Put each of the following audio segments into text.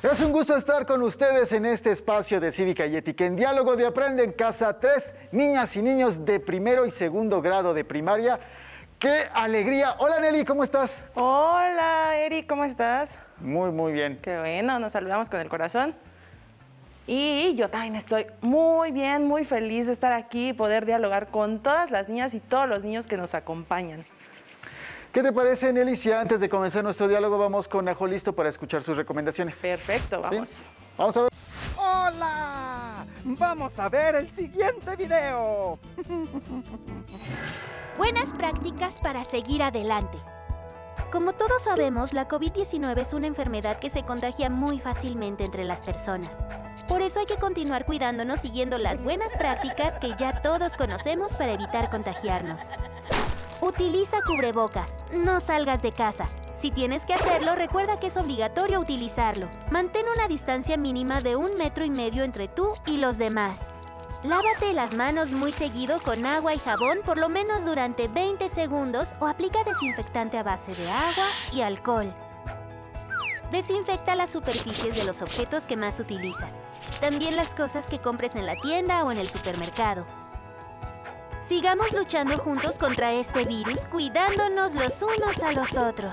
Es un gusto estar con ustedes en este espacio de Cívica y Ética, en diálogo de Aprende en Casa 3, niñas y niños de primero y segundo grado de primaria. ¡Qué alegría! Hola Nelly, ¿cómo estás? Hola Eric, ¿cómo estás? Muy bien. Qué bueno, nos saludamos con el corazón. Y yo también estoy muy bien, muy feliz de estar aquí y poder dialogar con todas las niñas y todos los niños que nos acompañan. ¿Qué te parece, Nelly, si antes de comenzar nuestro diálogo vamos con Ajo listo para escuchar sus recomendaciones? Perfecto, vamos. ¿Sí? Vamos a ver. ¡Hola! Vamos a ver el siguiente video. Buenas prácticas para seguir adelante. Como todos sabemos, la COVID-19 es una enfermedad que se contagia muy fácilmente entre las personas. Por eso hay que continuar cuidándonos siguiendo las buenas prácticas que ya todos conocemos para evitar contagiarnos. Utiliza cubrebocas. No salgas de casa. Si tienes que hacerlo, recuerda que es obligatorio utilizarlo. Mantén una distancia mínima de 1,5 metros entre tú y los demás. Lávate las manos muy seguido con agua y jabón por lo menos durante 20 segundos o aplica desinfectante a base de agua y alcohol. Desinfecta las superficies de los objetos que más utilizas. También las cosas que compres en la tienda o en el supermercado. Sigamos luchando juntos contra este virus, cuidándonos los unos a los otros.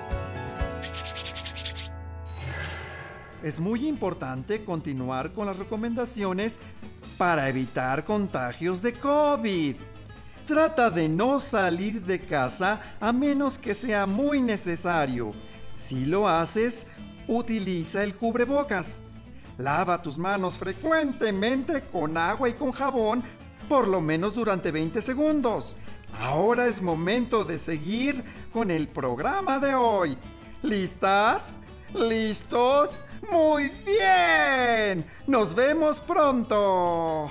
Es muy importante continuar con las recomendaciones para evitar contagios de COVID. Trata de no salir de casa a menos que sea muy necesario. Si lo haces, utiliza el cubrebocas. Lava tus manos frecuentemente con agua y con jabón, por lo menos durante 20 segundos. Ahora es momento de seguir con el programa de hoy. ¿Listas? ¿Listos? ¡Muy bien! ¡Nos vemos pronto!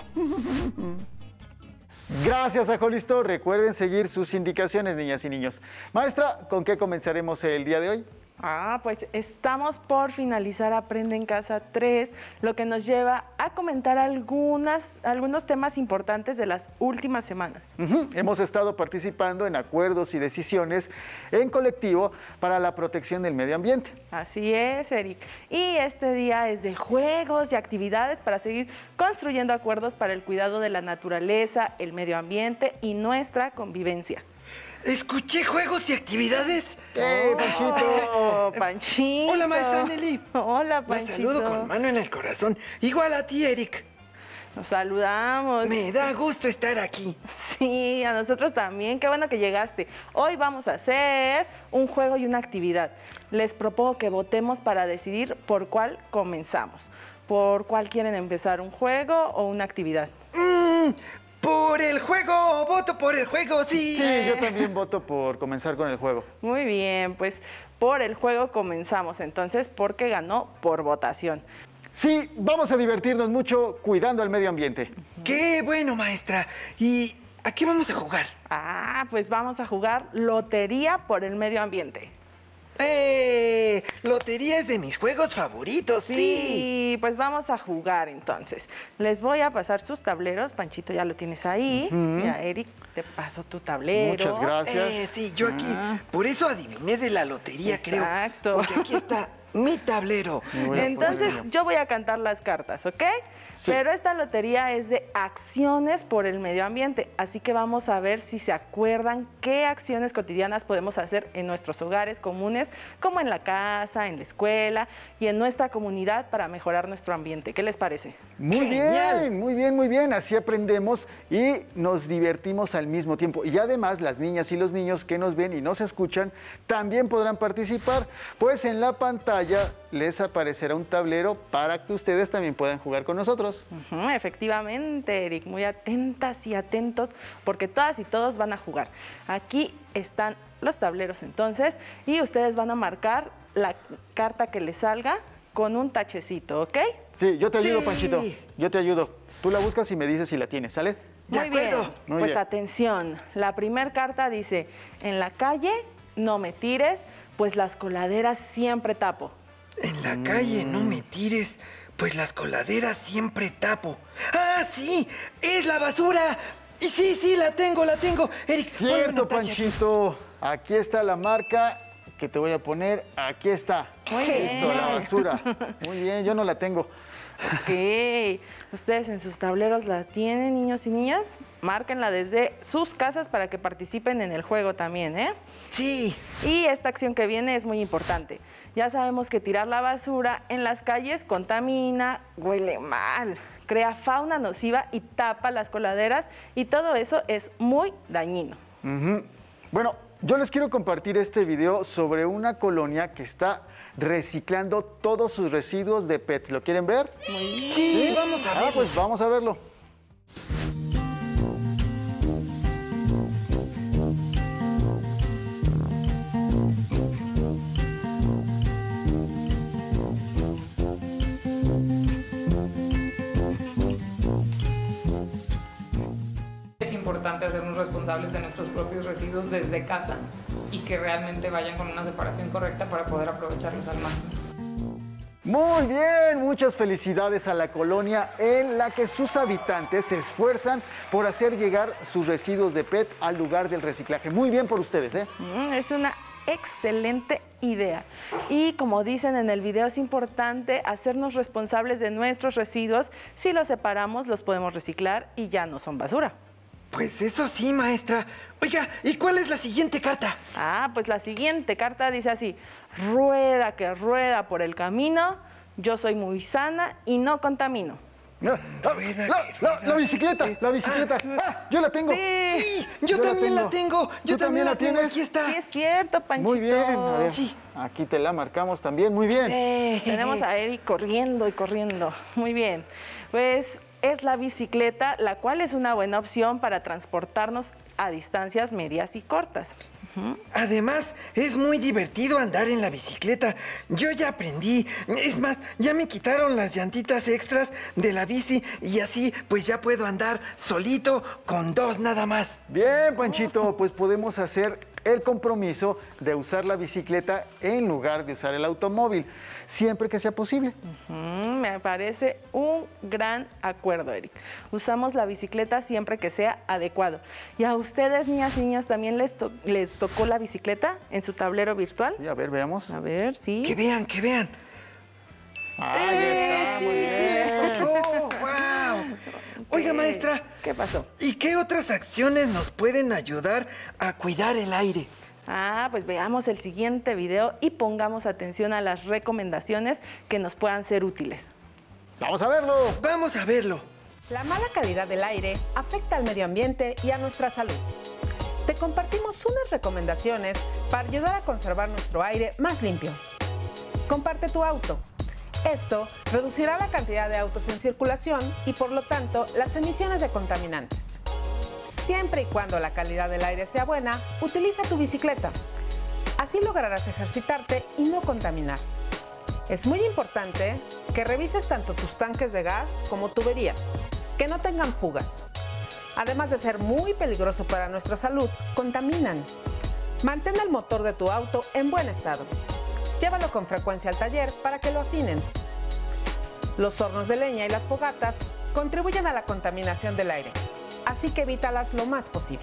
Gracias, Ajo listo. Recuerden seguir sus indicaciones, niñas y niños. Maestra, ¿con qué comenzaremos el día de hoy? Pues estamos por finalizar Aprende en Casa 3, lo que nos lleva a comentar algunos temas importantes de las últimas semanas. Hemos estado participando en acuerdos y decisiones en colectivo para la protección del medio ambiente. Así es, Eric. Y este día es de juegos y actividades para seguir construyendo acuerdos para el cuidado de la naturaleza, el medio ambiente y nuestra convivencia. Escuché juegos y actividades. Panchito! Panchito. Hola, maestra Nelly. Hola, Panchito. La saludo con mano en el corazón. Igual a ti, Eric. Nos saludamos. Me da gusto estar aquí. Sí, a nosotros también. Qué bueno que llegaste. Hoy vamos a hacer un juego y una actividad. Les propongo que votemos para decidir por cuál comenzamos. ¿Por cuál quieren empezar, un juego o una actividad? Por el juego, voto por el juego, sí. Sí, yo también voto por comenzar con el juego. Muy bien, pues por el juego comenzamos entonces porque ganó por votación. Sí, vamos a divertirnos mucho cuidando el medio ambiente. Qué bueno, maestra. ¿Y a qué vamos a jugar? Pues vamos a jugar Lotería por el Medio Ambiente. Lotería es de mis juegos favoritos, sí. Sí, pues vamos a jugar entonces. Les voy a pasar sus tableros. Panchito, ya lo tienes ahí. Mira, Eric, te paso tu tablero. Muchas gracias. Sí, yo aquí. Por eso adiviné de la lotería, Exacto. creo. Porque aquí está mi tablero. Entonces, yo voy a cantar las cartas, ¿ok? Sí. Pero esta lotería es de acciones por el medio ambiente, así que vamos a ver si se acuerdan qué acciones cotidianas podemos hacer en nuestros hogares comunes, como en la casa, en la escuela y en nuestra comunidad para mejorar nuestro ambiente. ¿Qué les parece? Muy bien, muy bien. Así aprendemos y nos divertimos al mismo tiempo. Y además, las niñas y los niños que nos ven y nos escuchan también podrán participar, pues en la pantalla les aparecerá un tablero para que ustedes también puedan jugar con nosotros. Efectivamente, Eric, muy atentas y atentos porque todas y todos van a jugar. Aquí están los tableros entonces y ustedes van a marcar la carta que les salga con un tachecito, ¿ok? Sí, yo te ayudo, Sí. Panchito. Yo te ayudo. Tú la buscas y me dices si la tienes, ¿sale? De Muy bien. acuerdo. Muy Pues bien. atención, la primera carta dice, en la calle no me tires, pues las coladeras siempre tapo. En la calle no me tires, pues las coladeras siempre tapo. ¡Ah, sí! ¡Es la basura! Y sí, la tengo. Eric, ponle Cierto, una tacha aquí. Panchito. Aquí está la marca que te voy a poner. Aquí está. Muy bien. Esto, la basura. Muy bien, yo no la tengo. Ok, ustedes en sus tableros la tienen, niños y niñas. Márquenla desde sus casas para que participen en el juego también, ¿eh? Sí. Y esta acción que viene es muy importante. Ya sabemos que tirar la basura en las calles contamina, huele mal, crea fauna nociva y tapa las coladeras, y todo eso es muy dañino. Bueno, yo les quiero compartir este video sobre una colonia que está reciclando todos sus residuos de PET. ¿Lo quieren ver? Sí, vamos a ver. Pues vamos a verlo. Es importante hacernos responsables de nuestros propios residuos desde casa y que realmente vayan con una separación correcta para poder aprovecharlos al máximo. Muy bien, muchas felicidades a la colonia en la que sus habitantes se esfuerzan por hacer llegar sus residuos de PET al lugar del reciclaje. Muy bien por ustedes, ¿eh? Es una excelente idea. Y como dicen en el video, es importante hacernos responsables de nuestros residuos. Si los separamos, los podemos reciclar y ya no son basura. Pues eso sí, maestra. Oiga, ¿y cuál es la siguiente carta? Pues la siguiente carta dice así: rueda que rueda por el camino, yo soy muy sana y no contamino. La bicicleta, la bicicleta. Yo la tengo. Sí, yo también la tengo. Yo también la tengo. Aquí está. Sí, es cierto, Panchito. Muy bien, a ver, Sí. aquí te la marcamos también, muy bien. Tenemos a Eric corriendo y corriendo. Muy bien. Pues es la bicicleta, la cual es una buena opción para transportarnos a distancias medias y cortas. Además, es muy divertido andar en la bicicleta. Yo ya aprendí. Es más, ya me quitaron las llantitas extras de la bici y así pues ya puedo andar solito con 2 nada más. Bien, Panchito, pues podemos hacer el compromiso de usar la bicicleta en lugar de usar el automóvil, siempre que sea posible. Me parece un gran acuerdo, Eric. Usamos la bicicleta siempre que sea adecuado. ¿Y a ustedes, niñas y niños, también les tocó la bicicleta en su tablero virtual? Sí, a ver, veamos. A ver, sí. Que vean, que vean. Ahí está, muy Sí, sí bien. les tocó. ¡Wow! Oiga, maestra. ¿Qué pasó? ¿Y qué otras acciones nos pueden ayudar a cuidar el aire? Pues veamos el siguiente video y pongamos atención a las recomendaciones que nos puedan ser útiles. Vamos a verlo. Vamos a verlo. La mala calidad del aire afecta al medio ambiente y a nuestra salud. Te compartimos unas recomendaciones para ayudar a conservar nuestro aire más limpio. Comparte tu auto. Esto reducirá la cantidad de autos en circulación y, por lo tanto, las emisiones de contaminantes. Siempre y cuando la calidad del aire sea buena, utiliza tu bicicleta. Así lograrás ejercitarte y no contaminar. Es muy importante que revises tanto tus tanques de gas como tuberías, que no tengan fugas. Además de ser muy peligroso para nuestra salud, contaminan. Mantén el motor de tu auto en buen estado. Llévalo con frecuencia al taller para que lo afinen. Los hornos de leña y las fogatas contribuyen a la contaminación del aire, así que evítalas lo más posible.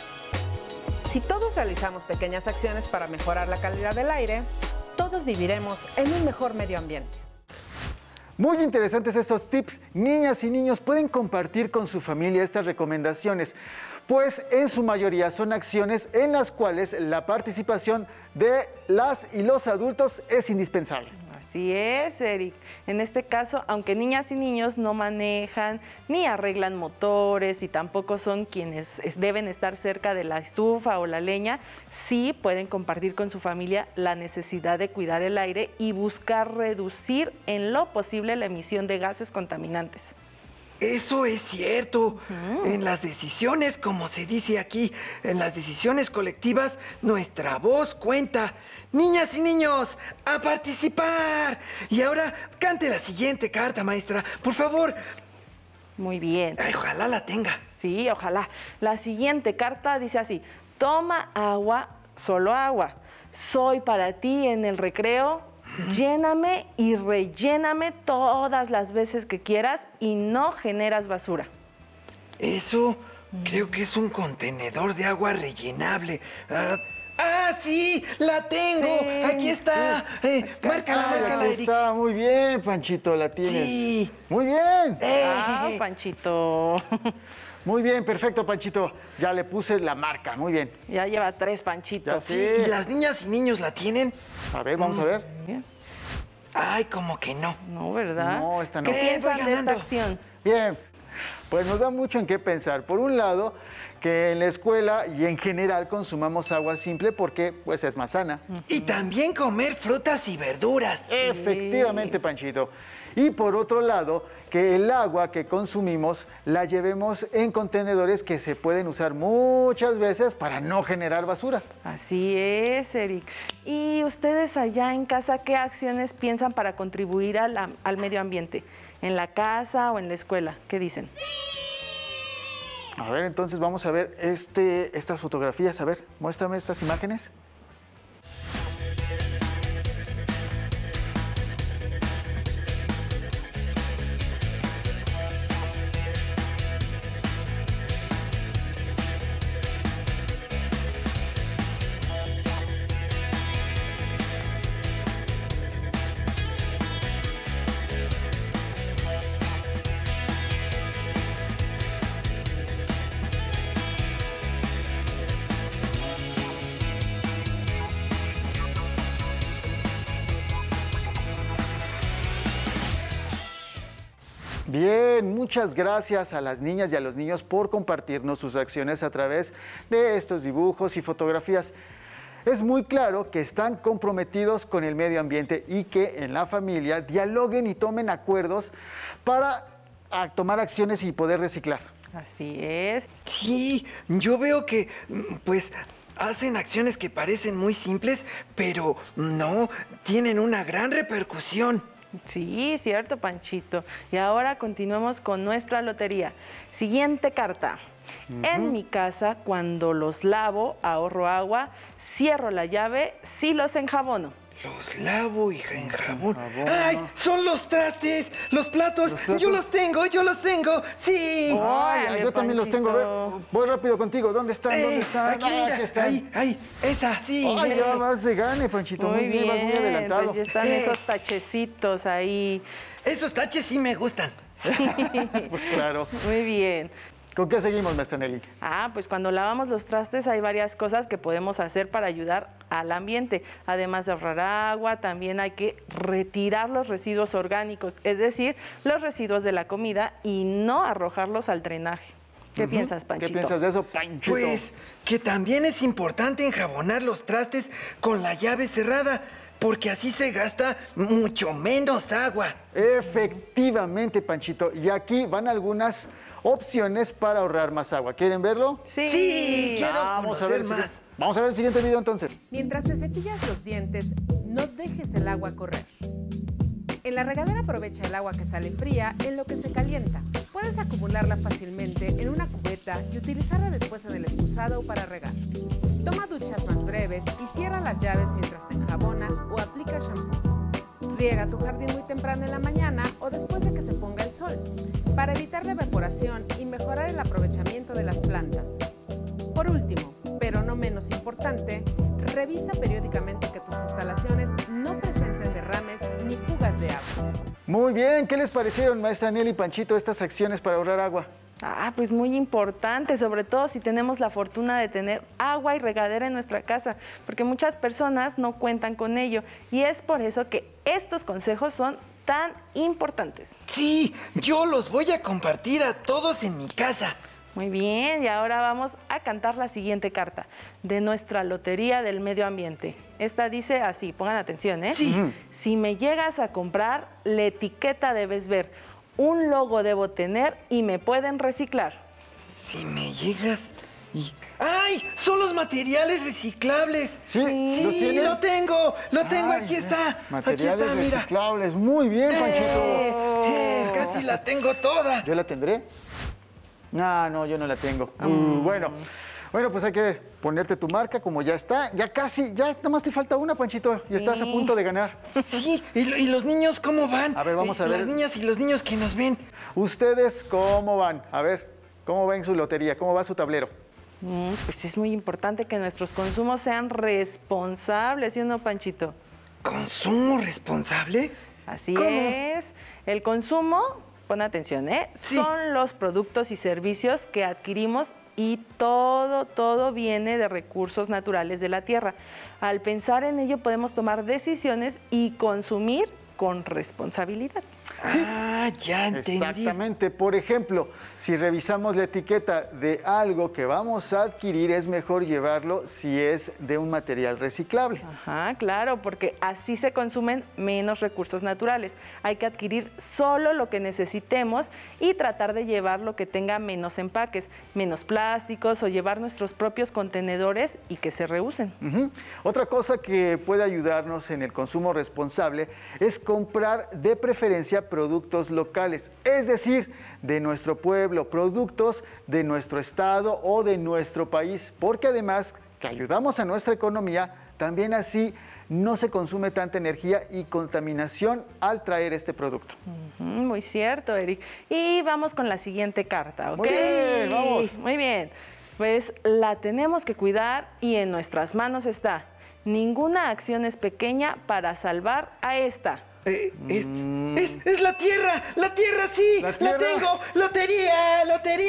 Si todos realizamos pequeñas acciones para mejorar la calidad del aire, todos viviremos en un mejor medio ambiente. Muy interesantes estos tips. Niñas y niños pueden compartir con su familia estas recomendaciones, pues en su mayoría son acciones en las cuales la participación de las y los adultos es indispensable. Así es, Eric. En este caso, aunque niñas y niños no manejan ni arreglan motores y tampoco son quienes deben estar cerca de la estufa o la leña, sí pueden compartir con su familia la necesidad de cuidar el aire y buscar reducir en lo posible la emisión de gases contaminantes. Eso es cierto. En las decisiones, como se dice aquí, en las decisiones colectivas, nuestra voz cuenta. Niñas y niños, a participar. Y ahora, cante la siguiente carta, maestra, por favor. Muy bien. Ay, ojalá la tenga. Sí, ojalá. La siguiente carta dice así: toma agua, solo agua. Soy para ti en el recreo. Lléname y relléname todas las veces que quieras y no generas basura. Eso creo que es un contenedor de agua rellenable. ¡Ah, sí! ¡La tengo! Sí, Aquí está. Márcala, márcala, Aquí Eric. está, muy bien, Panchito, la tienes. Sí. Muy bien. Panchito. Muy bien, perfecto, Panchito. Ya le puse la marca, muy bien. Ya lleva 3 panchitos. Ya Sí, sé. ¿y las niñas y niños la tienen? A ver, vamos a ver. Bien. Ay, como que no. No, ¿verdad? No, esta no. ¿Qué piensan voy de esta ganando. acción? Bien, pues nos da mucho en qué pensar. Por un lado, que en la escuela y en general consumamos agua simple porque pues es más sana. Y también comer frutas y verduras. Efectivamente, Panchito. Y por otro lado, que el agua que consumimos la llevemos en contenedores que se pueden usar muchas veces para no generar basura. Así es, Eric. ¿Y ustedes allá en casa qué acciones piensan para contribuir al medio ambiente? ¿En la casa o en la escuela? ¿Qué dicen? A ver, entonces vamos a ver estas fotografías. A ver, muéstrame estas imágenes. Bien, muchas gracias a las niñas y a los niños por compartirnos sus acciones a través de estos dibujos y fotografías. Es muy claro que están comprometidos con el medio ambiente y que en la familia dialoguen y tomen acuerdos para tomar acciones y poder reciclar. Así es. Sí, yo veo que, pues, hacen acciones que parecen muy simples, pero no, tienen una gran repercusión. Sí, cierto, Panchito. Y ahora continuemos con nuestra lotería. Siguiente carta. En mi casa, cuando los lavo, ahorro agua, cierro la llave, sí los enjabono. Los lavo y enjabón. Enjabono. ¡Ay! ¡Son los trastes! ¡Los platos! ¿Los platos? ¡Yo los tengo! ¡Yo los tengo! ¡Sí! Órale, yo también los tengo. A ver, Panchito. voy rápido contigo. ¿Dónde están? ¿Dónde están? Aquí, Ah, mira. aquí están. Ahí, esa, sí. Ay, ya vas de gane, Panchito. Muy bien, vas muy adelantado. Pues ya están esos tachecitos ahí. Esos taches sí me gustan. Pues claro. Muy bien. ¿Con qué seguimos, maestra Nelly? Pues cuando lavamos los trastes hay varias cosas que podemos hacer para ayudar al ambiente. Además de ahorrar agua, también hay que retirar los residuos orgánicos, es decir, los residuos de la comida y no arrojarlos al drenaje. ¿Qué piensas, Panchito? ¿Qué piensas de eso, Panchito? Pues que también es importante enjabonar los trastes con la llave cerrada, porque así se gasta mucho menos agua. Efectivamente, Panchito. Y aquí van algunas opciones para ahorrar más agua. ¿Quieren verlo? Sí, quiero Vamos a ver conocer el más. siguiente- Vamos a ver el siguiente video entonces. Mientras te cepillas los dientes, no dejes el agua correr. En la regadera aprovecha el agua que sale fría en lo que se calienta. Puedes acumularla fácilmente en una cubeta y utilizarla después en el excusado para regar. Toma duchas más breves y cierra las llaves mientras te enjabonas o aplicas shampoo. Riega tu jardín muy temprano en la mañana o después de que se ponga el sol, para evitar la evaporación y mejorar el aprovechamiento de las plantas. Por último, pero no menos importante, revisa periódicamente que tus instalaciones no presenten derrames ni fugas de agua. Muy bien, ¿qué les parecieron, maestra Nelly y Panchito, estas acciones para ahorrar agua? Pues muy importante, sobre todo si tenemos la fortuna de tener agua y regadera en nuestra casa, porque muchas personas no cuentan con ello y es por eso que estos consejos son tan importantes. Sí, yo los voy a compartir a todos en mi casa. Muy bien, y ahora vamos a cantar la siguiente carta de nuestra Lotería del Medio Ambiente. Esta dice así, pongan atención, ¿eh? Sí. Si me llegas a comprar, la etiqueta debes ver. Un logo debo tener y me pueden reciclar. Si me llegas y... ¡Ay! ¡Son los materiales reciclables! ¿Sí? ¿Los Sí, tienen? lo tengo, Ay, aquí está. Aquí Materiales está, mira. reciclables. Muy bien, Panchito. Casi la tengo toda. ¿Yo la tendré? No, yo no la tengo. Bueno, pues hay que ponerte tu marca como ya está. Ya casi, ya nada más te falta una, Panchito. Y estás a punto de ganar. Sí, ¿y los niños cómo van? A ver, vamos a ver. Las niñas y los niños que nos ven. ¿Ustedes cómo van? A ver, ¿cómo ven su lotería? ¿Cómo va su tablero? Pues es muy importante que nuestros consumos sean responsables, ¿sí o no, Panchito? ¿Consumo responsable? Así ¿Cómo? es. El consumo, pon atención, Sí. son los productos y servicios que adquirimos y todo viene de recursos naturales de la tierra. Al pensar en ello podemos tomar decisiones y consumir con responsabilidad. Ah, ya entendí. Exactamente. Por ejemplo, si revisamos la etiqueta de algo que vamos a adquirir, es mejor llevarlo si es de un material reciclable. Ajá, claro, porque así se consumen menos recursos naturales. Hay que adquirir solo lo que necesitemos y tratar de llevar lo que tenga menos empaques, menos plásticos o llevar nuestros propios contenedores y que se reusen. Otra cosa que puede ayudarnos en el consumo responsable es comprar de preferencia productos locales, es decir, de nuestro pueblo, productos de nuestro estado o de nuestro país, porque además que ayudamos a nuestra economía, también así no se consume tanta energía y contaminación al traer este producto. Muy cierto, Eric. Y vamos con la siguiente carta, ¿ok? Muy bien, vamos. Muy bien. Pues la tenemos que cuidar y en nuestras manos está. Ninguna acción es pequeña para salvar a esta. Es la tierra, sí, ¿La la tierra? tengo, lotería.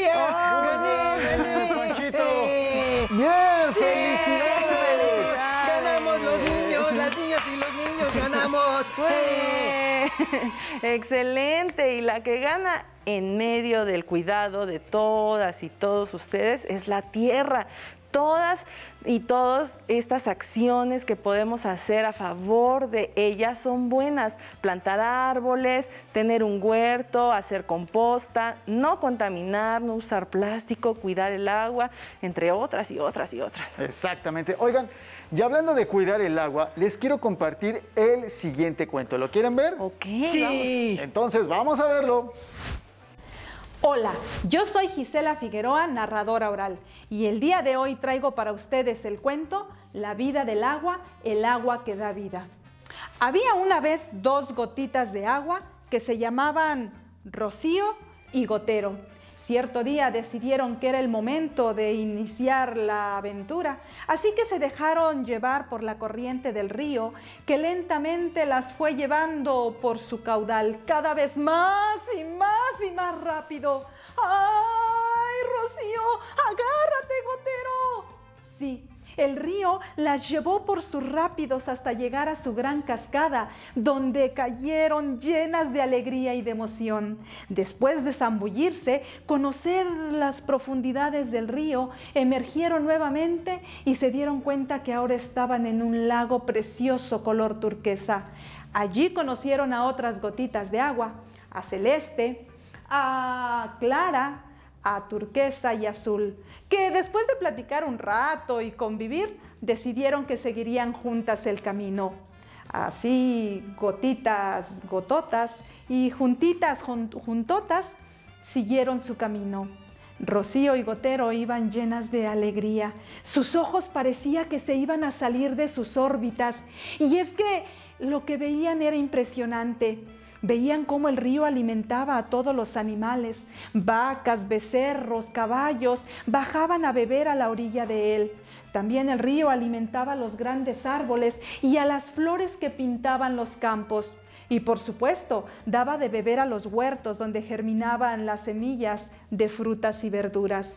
Gané. Panchito. Bien, Sí. felicidades. Ganamos los niños, las niñas y los niños, ganamos. Excelente. Y la que gana en medio del cuidado de todas y todos ustedes es la tierra. Todas y todas estas acciones que podemos hacer a favor de ella son buenas. Plantar árboles, tener un huerto, hacer composta, no contaminar, no usar plástico, cuidar el agua, entre otras y otras y otras. Exactamente. Oigan, y hablando de cuidar el agua, les quiero compartir el siguiente cuento. ¿Lo quieren ver? Ok, Sí. Entonces, vamos a verlo. Hola, yo soy Gisela Figueroa, narradora oral, y el día de hoy traigo para ustedes el cuento La vida del agua, el agua que da vida. Había una vez dos gotitas de agua que se llamaban Rocío y Gotero. Cierto día decidieron que era el momento de iniciar la aventura, así que se dejaron llevar por la corriente del río, que lentamente las fue llevando por su caudal cada vez más y más rápido. ¡Ay, Rocío! ¡Agárrate, Gotero! Sí. El río las llevó por sus rápidos hasta llegar a su gran cascada, donde cayeron llenas de alegría y de emoción. Después de zambullirse, conocer las profundidades del río, emergieron nuevamente y se dieron cuenta que ahora estaban en un lago precioso color turquesa. Allí conocieron a otras gotitas de agua, a Celeste, a Clara, a Turquesa y Azul, que después de platicar un rato y convivir, decidieron que seguirían juntas el camino. Así, gotitas, gototas y juntitas, juntotas, siguieron su camino. Rocío y Gotero iban llenas de alegría. Sus ojos parecía que se iban a salir de sus órbitas. Y es que lo que veían era impresionante. Veían cómo el río alimentaba a todos los animales. Vacas, becerros, caballos bajaban a beber a la orilla de él. También el río alimentaba a los grandes árboles y a las flores que pintaban los campos. Y por supuesto, daba de beber a los huertos donde germinaban las semillas de frutas y verduras.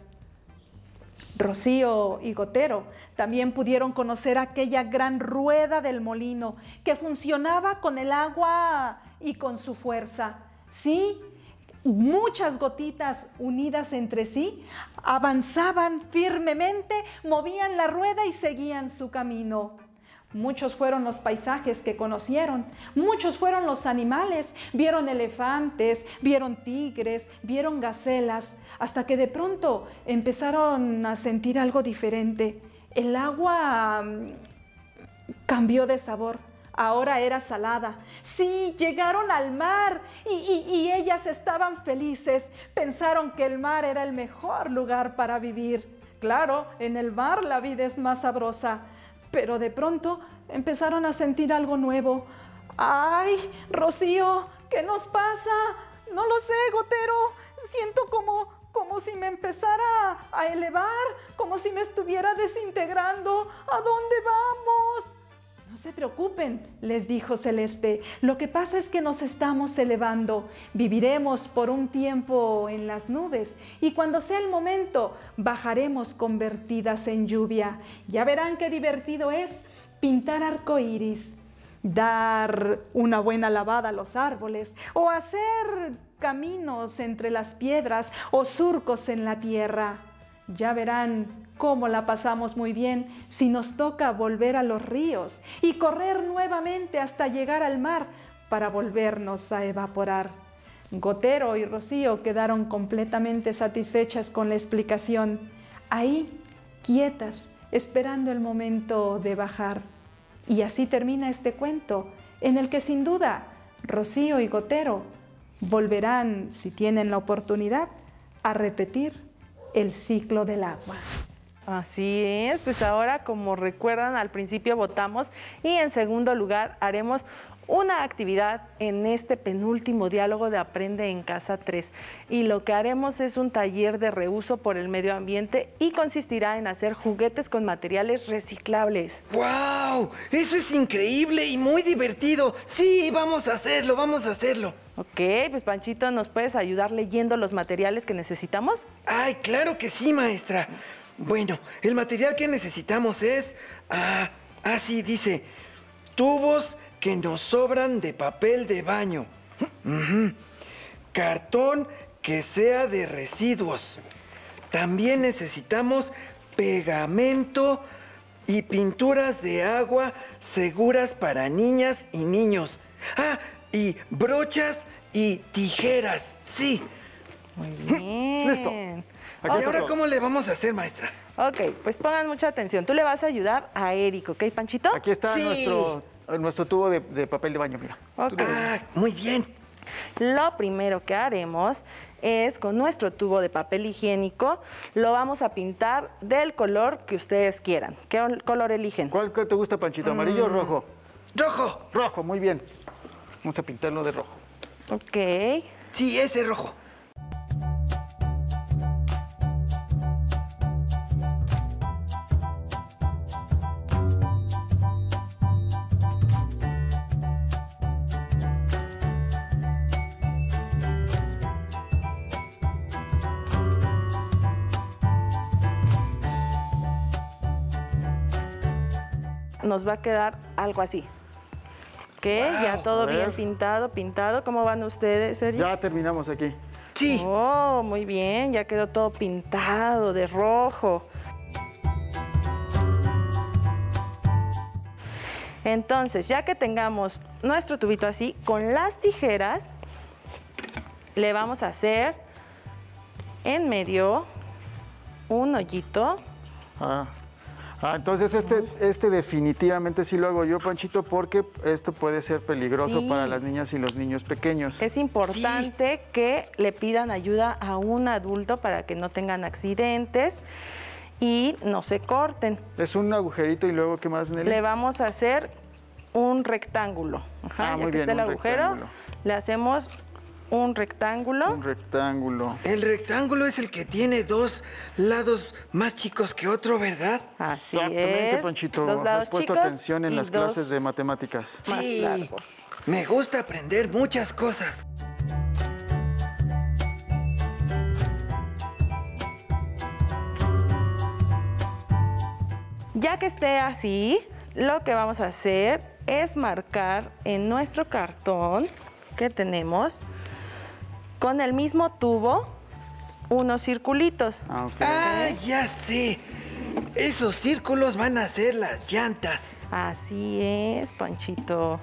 Rocío y Gotero también pudieron conocer aquella gran rueda del molino que funcionaba con el agua y con su fuerza. Sí, muchas gotitas unidas entre sí avanzaban firmemente, movían la rueda y seguían su camino. Muchos fueron los paisajes que conocieron, muchos fueron los animales, vieron elefantes, vieron tigres, vieron gacelas, hasta que de pronto empezaron a sentir algo diferente. El agua cambió de sabor, ahora era salada. Sí, llegaron al mar y ellas estaban felices, pensaron que el mar era el mejor lugar para vivir. Claro, en el mar la vida es más sabrosa. Pero de pronto empezaron a sentir algo nuevo. ¡Ay, Rocío! ¿Qué nos pasa? No lo sé, Gotero. Siento como si me empezara a elevar, como si me estuviera desintegrando. ¿A dónde vamos? No se preocupen, les dijo Celeste. Lo que pasa es que nos estamos elevando. Viviremos por un tiempo en las nubes y cuando sea el momento, bajaremos convertidas en lluvia. Ya verán qué divertido es pintar arcoíris, dar una buena lavada a los árboles o hacer caminos entre las piedras o surcos en la tierra. Ya verán cómo la pasamos muy bien si nos toca volver a los ríos y correr nuevamente hasta llegar al mar para volvernos a evaporar. Gotero y Rocío quedaron completamente satisfechas con la explicación, ahí, quietas, esperando el momento de bajar. Y así termina este cuento, en el que sin duda Rocío y Gotero volverán, si tienen la oportunidad, a repetir el ciclo del agua. Así es, pues ahora, como recuerdan, al principio votamos y en segundo lugar haremos una actividad en este penúltimo diálogo de Aprende en Casa 3. Y lo que haremos es un taller de reuso por el medio ambiente y consistirá en hacer juguetes con materiales reciclables. ¡Wow! Eso es increíble y muy divertido. Sí, vamos a hacerlo, vamos a hacerlo. Ok, pues Panchito, ¿nos puedes ayudar leyendo los materiales que necesitamos? ¡Ay, claro que sí, maestra! Bueno, el material que necesitamos es... sí, dice... tubos que nos sobran de papel de baño. Cartón que sea de residuos. También necesitamos pegamento y pinturas de agua seguras para niñas y niños. Y brochas y tijeras, sí. Muy bien. Listo. ¿Y ahora cómo le vamos a hacer, maestra? Ok, pues pongan mucha atención. Tú le vas a ayudar a Eric, ¿ok, Panchito? Aquí está Sí. nuestro tubo de papel de baño, mira. Ok. Muy bien. Lo primero que haremos es, con nuestro tubo de papel higiénico, lo vamos a pintar del color que ustedes quieran. ¿Qué color eligen? ¿Cuál te gusta, Panchito? ¿Amarillo o rojo? ¡Rojo! Rojo, muy bien. Vamos a pintarlo de rojo. Ok. Sí, ese rojo. Nos va a quedar algo así. ¿Ok? Ya todo a ver. bien pintado. ¿Cómo van ustedes, Eric? Ya terminamos aquí. Sí. Oh, muy bien, ya quedó todo pintado de rojo. Entonces, ya que tengamos nuestro tubito así, con las tijeras le vamos a hacer en medio un hoyito. Entonces este definitivamente sí lo hago yo, Panchito, porque esto puede ser peligroso Sí. para las niñas y los niños pequeños. Es importante que le pidan ayuda a un adulto para que no tengan accidentes y no se corten. Es un agujerito y luego, ¿qué más, Nelly? Le vamos a hacer un rectángulo. Ya muy que bien, esté el un agujero, rectángulo. le hacemos un rectángulo. Un rectángulo. El rectángulo es el que tiene dos lados más chicos que otro, ¿verdad? Así Exactamente, es. Panchito. Dos lados Has puesto chicos atención en y las dos clases de matemáticas. más Sí. largos. Me gusta aprender muchas cosas. Ya que esté así, lo que vamos a hacer es marcar en nuestro cartón que tenemos con el mismo tubo unos circulitos. Ok. Ya sé. Esos círculos van a ser las llantas. Así es, Panchito.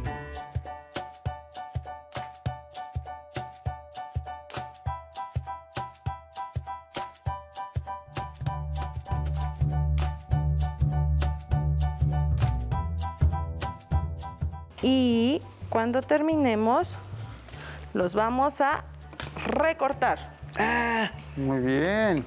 Y cuando terminemos, los vamos a recortar. Muy bien.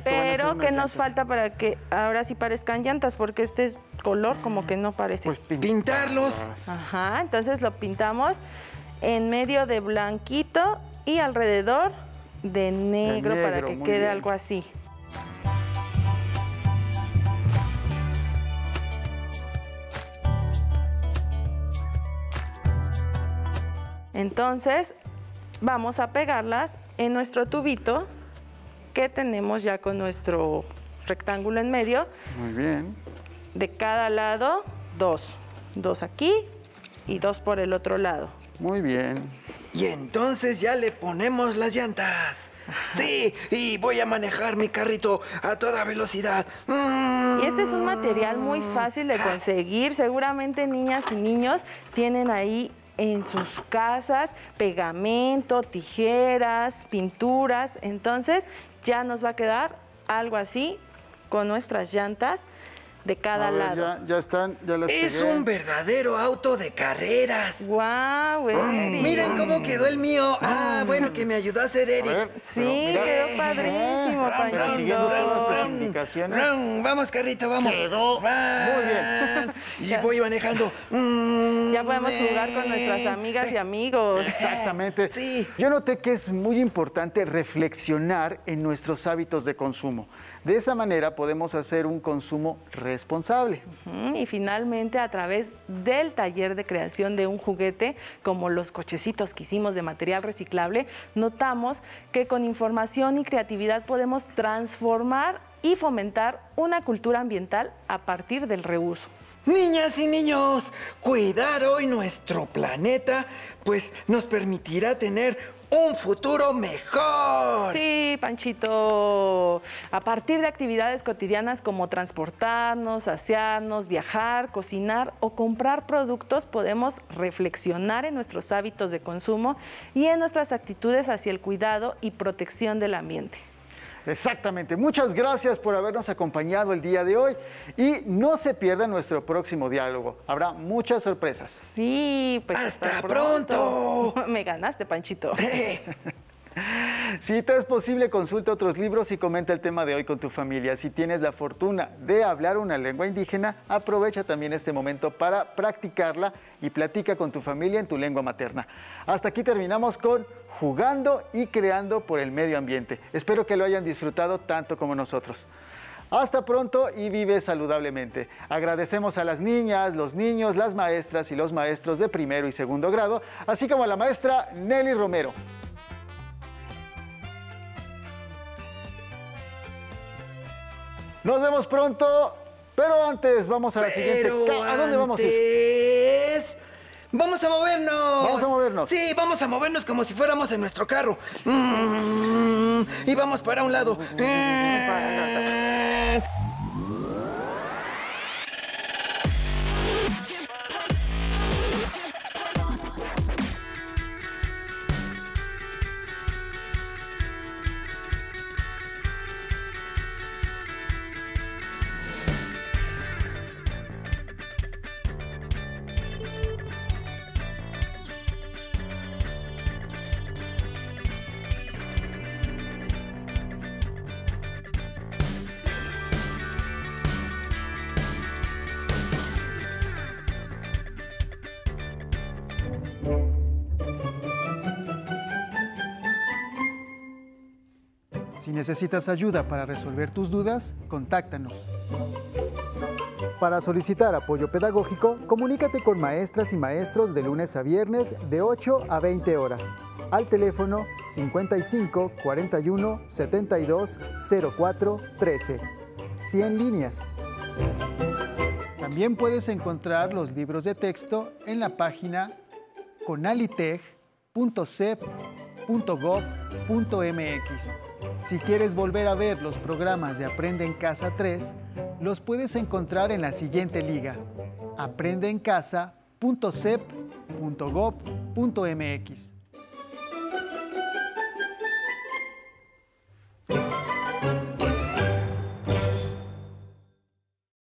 Exacto. van a ser Pero, unas ¿qué nos llantas. falta para que ahora sí parezcan llantas? Porque este color como que no parece. Pues Pintarlos. Ajá, entonces lo pintamos en medio de blanquito y alrededor de negro para negro, que muy quede bien. algo así. Entonces, vamos a pegarlas en nuestro tubito que tenemos ya con nuestro rectángulo en medio. Muy bien. De cada lado, dos. Dos aquí y dos por el otro lado. Muy bien. Y entonces ya le ponemos las llantas. Sí, y voy a manejar mi carrito a toda velocidad. Y este es un material muy fácil de conseguir. Seguramente niñas y niños tienen ahí en sus casas pegamento, tijeras, pinturas. Entonces ya nos va a quedar algo así con nuestras llantas de cada A ver, lado. Ya están, ya las Es pegué. un verdadero auto de carreras. ¡Guau, Eric! Miren cómo quedó el mío. Ah, bueno, que me ayudó a hacer A Eric. ver, Sí, pero mira, quedó padrísimo, pero siguiendo todas Panchito. nuestras indicaciones. Vamos, carrito, vamos. Quedó muy bien. Y voy manejando. Ya podemos jugar con nuestras amigas y amigos. Exactamente. Sí. Yo noté que es muy importante reflexionar en nuestros hábitos de consumo. De esa manera podemos hacer un consumo responsable. Y finalmente, a través del taller de creación de un juguete, como los cochecitos que hicimos de material reciclable, notamos que con información y creatividad podemos transformar y fomentar una cultura ambiental a partir del reuso. Niñas y niños, cuidar hoy nuestro planeta, pues nos permitirá tener un futuro mejor. Sí, Panchito. A partir de actividades cotidianas como transportarnos, asearnos, viajar, cocinar o comprar productos, podemos reflexionar en nuestros hábitos de consumo y en nuestras actitudes hacia el cuidado y protección del ambiente. Exactamente. Muchas gracias por habernos acompañado el día de hoy y no se pierda nuestro próximo diálogo. Habrá muchas sorpresas. Sí, pues ¡Hasta pronto! Me ganaste, Panchito. Si te es posible, consulta otros libros y comenta el tema de hoy con tu familia. Si tienes la fortuna de hablar una lengua indígena, aprovecha también este momento para practicarla y platica con tu familia en tu lengua materna. Hasta aquí terminamos con Jugando y Creando por el Medio Ambiente. Espero que lo hayan disfrutado tanto como nosotros. Hasta pronto y vive saludablemente. Agradecemos a las niñas, los niños, las maestras y los maestros de primero y segundo grado, así como a la maestra Nelly Romero. Nos vemos pronto, pero antes vamos a la siguiente. ¿A dónde vamos a ir? ¡Vamos a movernos! Vamos a movernos. Sí, vamos a movernos como si fuéramos en nuestro carro. Y vamos para un lado. Si necesitas ayuda para resolver tus dudas, contáctanos. Para solicitar apoyo pedagógico, comunícate con maestras y maestros de lunes a viernes de 8 a 20 horas al teléfono 55 41 72 04 13. 100 líneas. También puedes encontrar los libros de texto en la página conaliteg.cep.gov.mx. Si quieres volver a ver los programas de Aprende en Casa 3, los puedes encontrar en la siguiente liga: aprendeencasa.cep.gov.mx.